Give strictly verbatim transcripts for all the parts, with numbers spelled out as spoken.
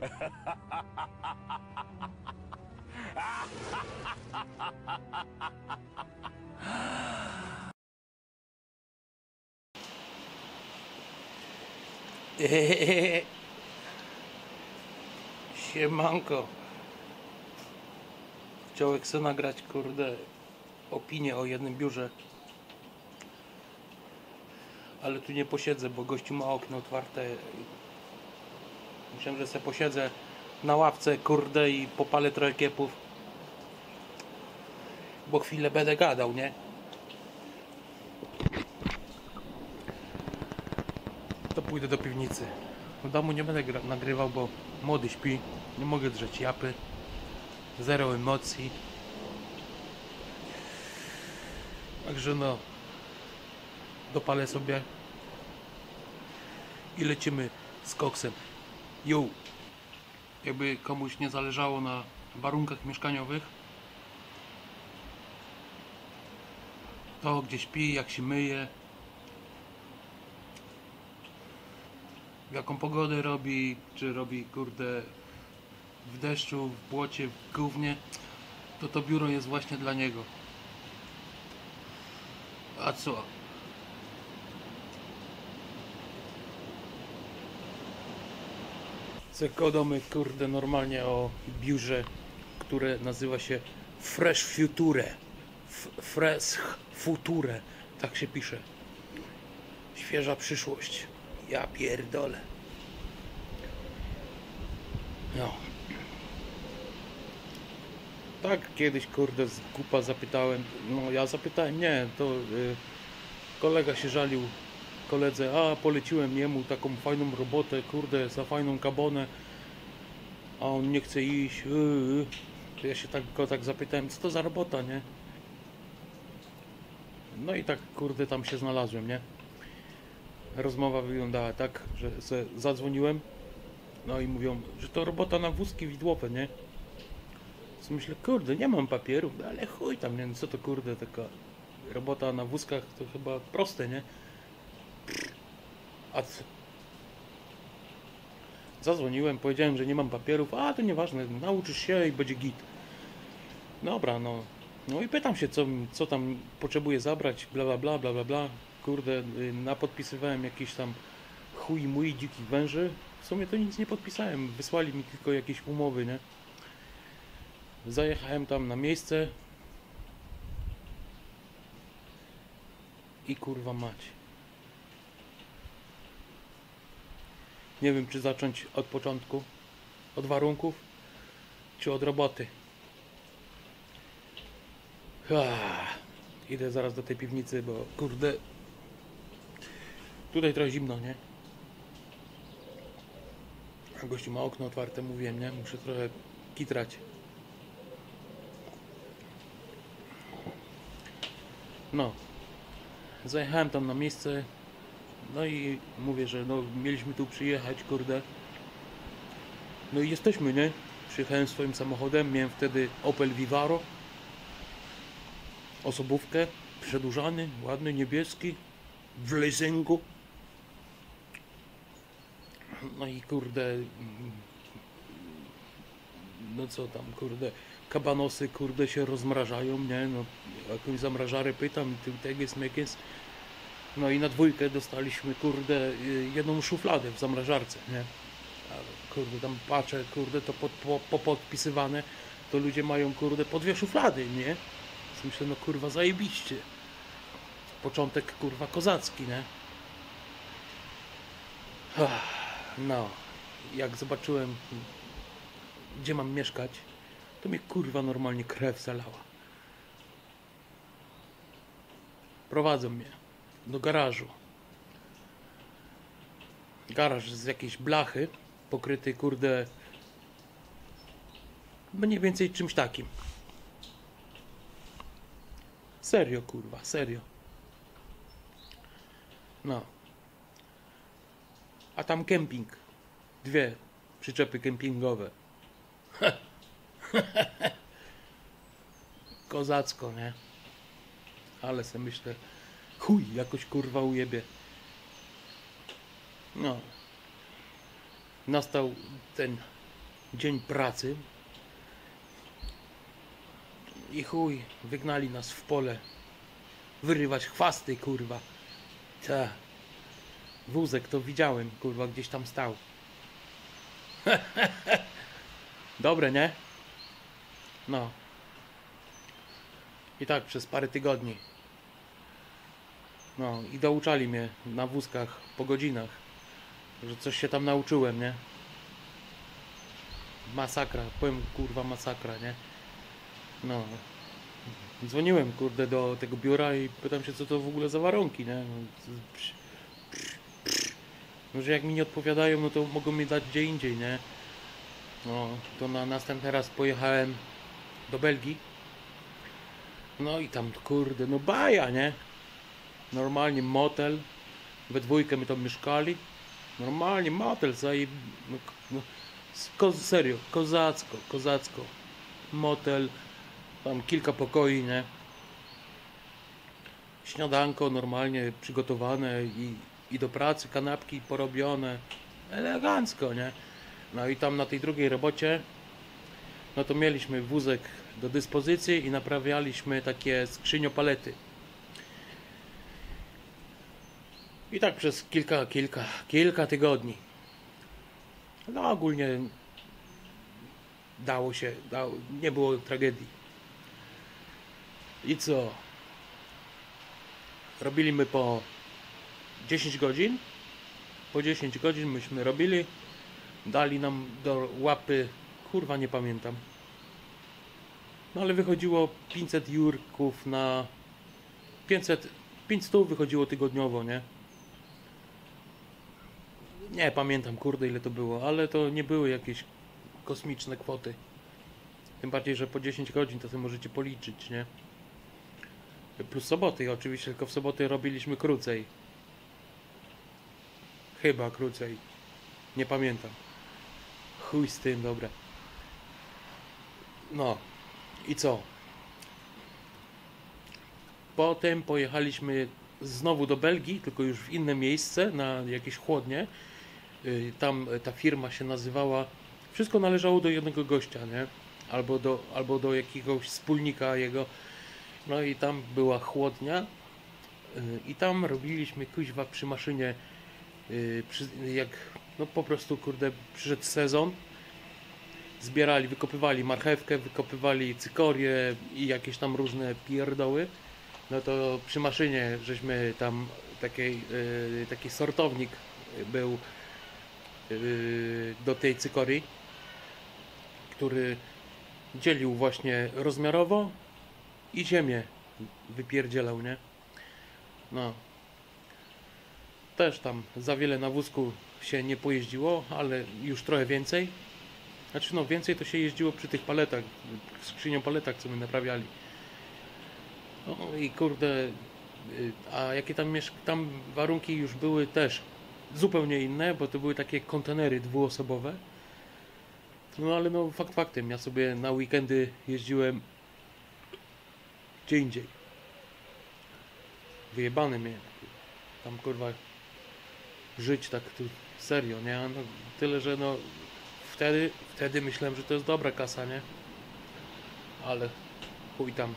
Siemanko. Chciałem sobie nagrać, kurde, opinię o jednym biurze. Ale tu nie posiedzę, bo gościu ma okno otwarte. Myślałem, że sobie posiedzę na ławce, kurde, i popalę trochę kiepów. Bo chwilę będę gadał, nie? To pójdę do piwnicy. W domu nie będę nagrywał, bo młody śpi. Nie mogę drzeć japy. Zero emocji. Także no, dopalę sobie i lecimy z koksem. Yo! Jakby komuś nie zależało na warunkach mieszkaniowych, to gdzie śpi, jak się myje, jaką pogodę robi, czy robi, kurde, w deszczu, w błocie, w gównie, to to biuro jest właśnie dla niego. A co? Zagadamy, kurde, normalnie o biurze, które nazywa się Fresh Future. F Fresh Future, tak się pisze. Świeża przyszłość. Ja pierdolę. No. Tak kiedyś, kurde, z głupa zapytałem. No ja zapytałem, nie, to y, kolega się żalił koledze, a poleciłem jemu taką fajną robotę, kurde, za fajną kabonę, a on nie chce iść. Yy. To ja się tak go tak zapytałem, co to za robota, nie? No i tak, kurde, tam się znalazłem, nie? Rozmowa wyglądała tak, że se zadzwoniłem, no i mówią, że to robota na wózki widłowe, nie? Co myślę, kurde, nie mam papierów, ale chuj tam, nie? Co to, kurde, taka robota na wózkach, to chyba proste, nie? A co? Zadzwoniłem, powiedziałem, że nie mam papierów, a to nieważne, nauczysz się i będzie git. Dobra, no. No i pytam się, co, co tam potrzebuję zabrać, bla bla bla bla bla bla. Kurde, napodpisywałem jakiś tam chuj mój dzikich węży. W sumie to nic nie podpisałem, wysłali mi tylko jakieś umowy, nie? Zajechałem tam na miejsce i kurwa mać. Nie wiem, czy zacząć od początku, od warunków, czy od roboty. Ah, idę zaraz do tej piwnicy, bo kurde, tutaj trochę zimno, nie? A gościu ma okno otwarte, mówiłem, nie? Muszę trochę kitrać. No, zajechałem tam na miejsce, no i mówię, że no mieliśmy tu przyjechać, kurde. No i jesteśmy, nie? Przyjechałem swoim samochodem, miałem wtedy Opel Vivaro, osobówkę, przedłużany, ładny, niebieski, w leasingu. No i kurde, no co tam, kurde, kabanosy, kurde, się rozmrażają, nie? No, jakąś zamrażarę pytam, ty teges, mekes. No i na dwójkę dostaliśmy, kurde, jedną szufladę w zamrażarce, nie? Ale, kurde, tam patrzę, kurde, to pod, po, po podpisywane, to ludzie mają, kurde, po dwie szuflady, nie? Myślę, no kurwa, zajebiście. Początek, kurwa, kozacki, nie? No, jak zobaczyłem, gdzie mam mieszkać, to mnie, kurwa, normalnie krew zalała. Prowadzą mnie do garażu. Garaż z jakiejś blachy, pokryty, kurde, mniej więcej czymś takim. Serio, kurwa, serio. No. A tam kemping. Dwie przyczepy kempingowe. Kozacko, nie? Ale sobie myślę, chuj, jakoś kurwa ujebie. No. Nastał ten dzień pracy i chuj, wygnali nas w pole wyrywać chwasty, kurwa. Ta. Wózek to widziałem, kurwa, gdzieś tam stał. Dobre, nie? No. I tak przez parę tygodni. No i douczali mnie na wózkach po godzinach, że coś się tam nauczyłem, nie? Masakra, powiem, kurwa, masakra, nie? No. Dzwoniłem, kurde, do tego biura i pytam się, co to w ogóle za warunki, nie? No, że jak mi nie odpowiadają, no to mogą mi dać gdzie indziej, nie? No, to na następny raz pojechałem do Belgii. No i tam, kurde, no baja, nie? Normalnie motel. We dwójkę my tam mieszkali. Normalnie motel, zajeb... No, no, ko serio, kozacko, kozacko. Motel. Tam kilka pokoi, nie? Śniadanko normalnie przygotowane i, i do pracy, kanapki porobione. Elegancko, nie? No i tam na tej drugiej robocie, no to mieliśmy wózek do dyspozycji i naprawialiśmy takie skrzyniopalety. I tak przez kilka, kilka, kilka tygodni. No ogólnie dało się, dało, nie było tragedii. I co? Robiliśmy po dziesięć godzin. Po dziesięć godzin myśmy robili. Dali nam do łapy, kurwa nie pamiętam. No ale wychodziło pięćset jurków na pięćset, pięćset wychodziło tygodniowo, nie? Nie pamiętam, kurde, ile to było, ale to nie były jakieś kosmiczne kwoty. Tym bardziej, że po dziesięć godzin to sobie możecie policzyć, nie? Plus soboty, oczywiście, tylko w soboty robiliśmy krócej. Chyba krócej. Nie pamiętam. Chuj z tym, dobra. No. I co? Potem pojechaliśmy znowu do Belgii, tylko już w inne miejsce, na jakieś chłodnie. Tam ta firma się nazywała... Wszystko należało do jednego gościa, nie? Albo do, albo do jakiegoś wspólnika jego. No i tam była chłodnia. I tam robiliśmy kuźwa przy maszynie, jak no po prostu, kurde, przyszedł sezon. Zbierali, wykopywali marchewkę, wykopywali cykorię i jakieś tam różne pierdoły. No to przy maszynie żeśmy tam taki, taki sortownik był do tej cykorii, który dzielił właśnie rozmiarowo i ziemię wypierdzielał, nie? No. Też tam za wiele na wózku się nie pojeździło, ale już trochę więcej. Znaczy no więcej to się jeździło przy tych paletach, skrzynią paletach, co my naprawiali. No i kurde, a jakie tam, tam warunki już były też zupełnie inne, bo to były takie kontenery dwuosobowe. No ale no fakt faktem, ja sobie na weekendy jeździłem gdzie indziej. Wyjebany mnie. Tam kurwa żyć tak tu serio, nie? No, tyle, że no wtedy, wtedy myślałem, że to jest dobra kasa, nie? Ale chuj tam.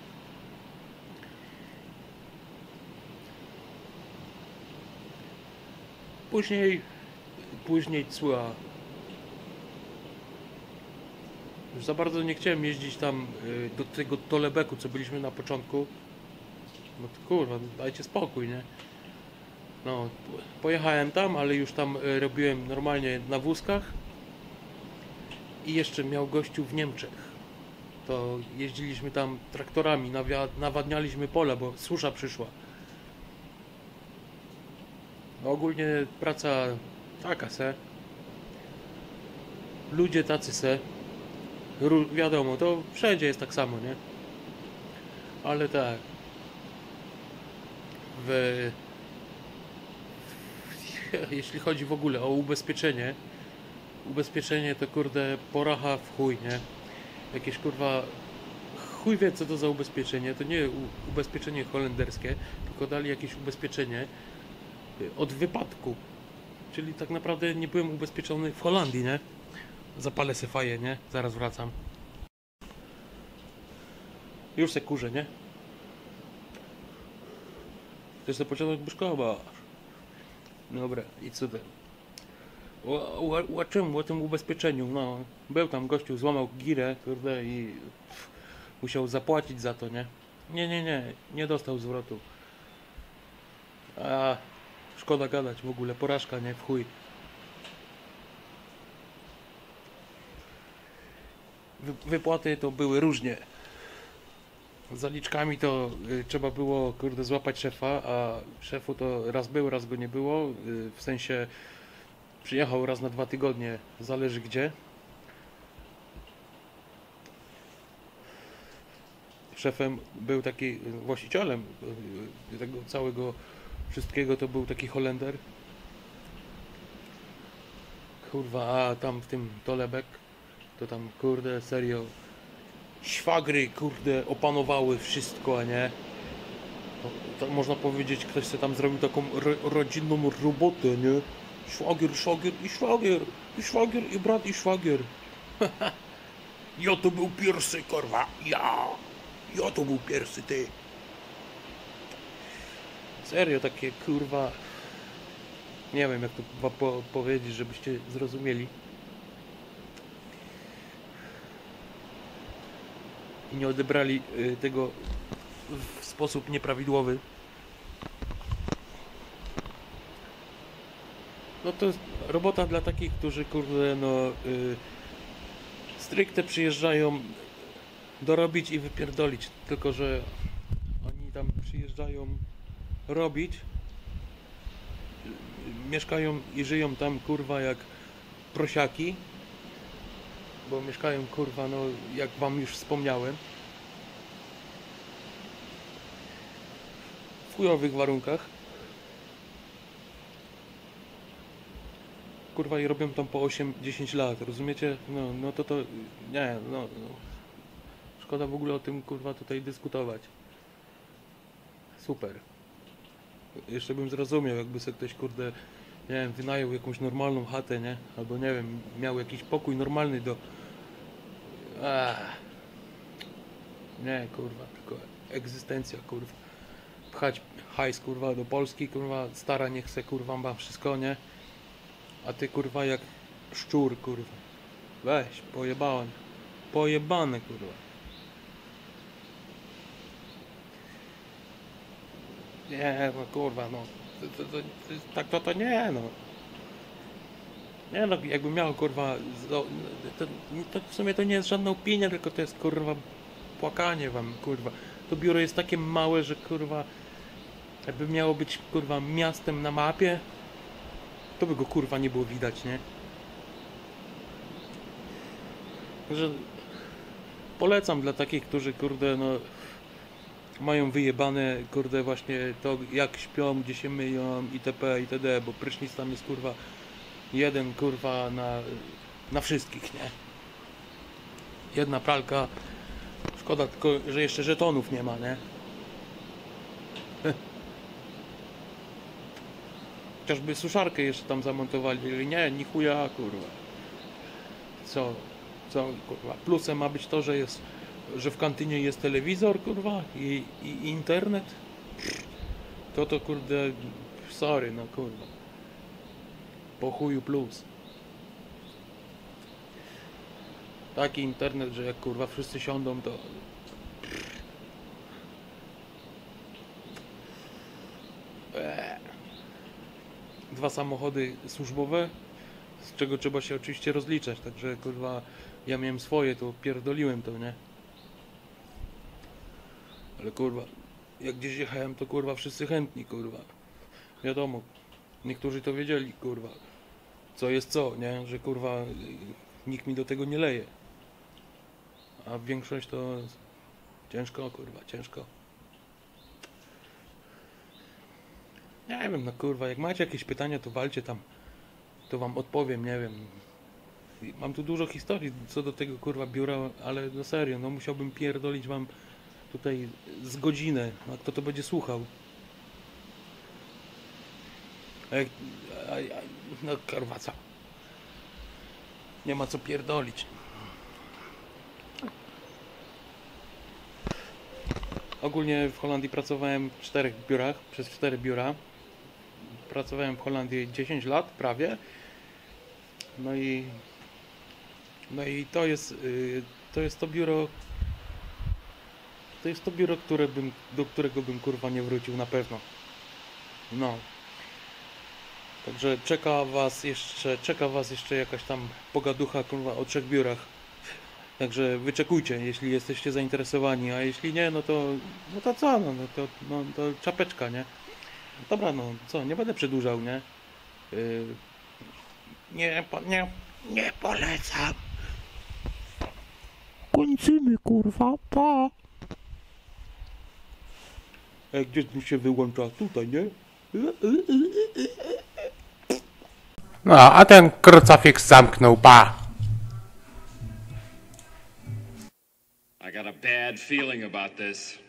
Później, później cła. Już za bardzo nie chciałem jeździć tam y, do tego Tolebeku, co byliśmy na początku. No to kurwa, dajcie spokój, nie? No, pojechałem tam, ale już tam y, robiłem normalnie na wózkach. I jeszcze miał gościu w Niemczech. To jeździliśmy tam traktorami, nawadnialiśmy pole, bo susza przyszła. No, ogólnie praca taka se. Ludzie tacy se. Ró wiadomo, to wszędzie jest tak samo, nie? Ale tak. W... Jeśli chodzi w ogóle o ubezpieczenie, ubezpieczenie to kurde poracha w chuj, nie? Jakieś kurwa chuj wie co to za ubezpieczenie, to nie ubezpieczenie holenderskie, tylko dali jakieś ubezpieczenie od wypadku. Czyli tak naprawdę nie byłem ubezpieczony w Holandii, nie? zapalę se faję, nie? Zaraz wracam. Już se kurzę, nie? Chcesz sobie pociągnąć Byszkowa? Dobra, i co ten? O, o, o czym? O tym ubezpieczeniu, no. Był tam gościu, złamał girę, kurde, i pff, musiał zapłacić za to, nie? Nie, nie, nie, nie dostał zwrotu. A, szkoda gadać w ogóle, porażka, nie? W chuj. Wy, wypłaty to były różnie. Z zaliczkami to y, trzeba było, kurde, złapać szefa, a szefu to raz był, raz go nie było, y, w sensie przyjechał raz na dwa tygodnie, zależy gdzie. Szefem był taki, właścicielem y, tego całego wszystkiego to był taki Holender. Kurwa, a tam w tym Tolebek, to tam, kurde, serio, szwagry, kurde, opanowały wszystko, a nie? To, to można powiedzieć, ktoś sobie tam zrobił taką ro, rodzinną robotę, nie? Szwagier, szwagier i szwagier, i szwagier, i brat, i szwagier. Ja to był pierwszy, kurwa, ja! Ja to był pierwszy, ty! Serio, takie, kurwa... Nie wiem, jak to po, po, powiedzieć, żebyście zrozumieli. I nie odebrali y, tego w sposób nieprawidłowy. No to jest robota dla takich, którzy, kurde, no y, stricte przyjeżdżają dorobić i wypierdolić, tylko że oni tam przyjeżdżają robić, y, mieszkają i żyją tam, kurwa, jak prosiaki, bo mieszkają, kurwa, no jak wam już wspomniałem, w chujowych warunkach, kurwa, i robią tam po osiem dziesięć lat, rozumiecie? No, no to to, nie, no, no. Szkoda w ogóle o tym, kurwa, tutaj dyskutować. Super. Jeszcze bym zrozumiał, jakby sobie ktoś, kurde, nie wiem, wynajął jakąś normalną chatę, nie? Albo, nie wiem, miał jakiś pokój normalny do... Ach. Nie, kurwa, tylko egzystencja, kurwa. Pchać hajs, kurwa, do Polski, kurwa, stara niech se, kurwa, ma wszystko, nie? A ty, kurwa, jak szczur, kurwa. Weź, pojebałem. Pojebane, kurwa. Nie, no kurwa, no. To, to, to, tak to, to nie, no. Nie no, jakby miał, kurwa, to, to, to w sumie to nie jest żadna opinia, tylko to jest, kurwa, płakanie wam, kurwa. To biuro jest takie małe, że, kurwa, jakby miało być, kurwa, miastem na mapie, to by go, kurwa, nie było widać, nie? Że polecam dla takich, którzy, kurde, no, mają wyjebane, kurde, właśnie to, jak śpią, gdzie się myją, itp., itd., bo prysznic tam jest, kurwa, jeden, kurwa, na, na wszystkich, nie? Jedna pralka, szkoda tylko, że jeszcze żetonów nie ma, nie? Chociażby suszarkę jeszcze tam zamontowali, nie, ni chuja, kurwa. Co, co, kurwa, plusem ma być to, że jest, że w kantynie jest telewizor, kurwa, i, i internet. To to, kurde, sorry, no, kurwa. Po chuju plus. Taki internet, że jak, kurwa, wszyscy siądą, to... Eee. Dwa samochody służbowe, z czego trzeba się oczywiście rozliczać, także, kurwa, ja miałem swoje, to pierdoliłem to, nie? Ale, kurwa, jak gdzieś jechałem, to, kurwa, wszyscy chętni, kurwa. Wiadomo, niektórzy to wiedzieli, kurwa, co jest co, nie? Że, kurwa, nikt mi do tego nie leje. A większość to ciężko, kurwa, ciężko. Nie wiem, no, kurwa, jak macie jakieś pytania, to walcie tam, to wam odpowiem, nie wiem. Mam tu dużo historii co do tego, kurwa, biura, ale no serio, no musiałbym pierdolić wam tutaj z godzinę, a kto to będzie słuchał? A jak, a, a, no kurwa, co? Nie ma co pierdolić. Ogólnie w Holandii pracowałem w czterech biurach, przez cztery biura. Pracowałem w Holandii dziesięć lat, prawie. No i... No i to jest... Yy, to jest to biuro... To jest to biuro, które bym, do którego bym kurwa nie wrócił na pewno. No. Także czeka was jeszcze, czeka was jeszcze jakaś tam pogaducha kurwa o trzech biurach. Także wyczekujcie, jeśli jesteście zainteresowani, a jeśli nie, no to, no to co, no, no, to, no to czapeczka, nie? Dobra, no co, nie będę przedłużał, nie? Yy, nie, po, nie, nie polecam. Kończymy, kurwa, pa. E, gdzie tu się wyłącza? Tutaj, nie? No, a ten krucofix zamknął, pa. I got a bad feeling about this.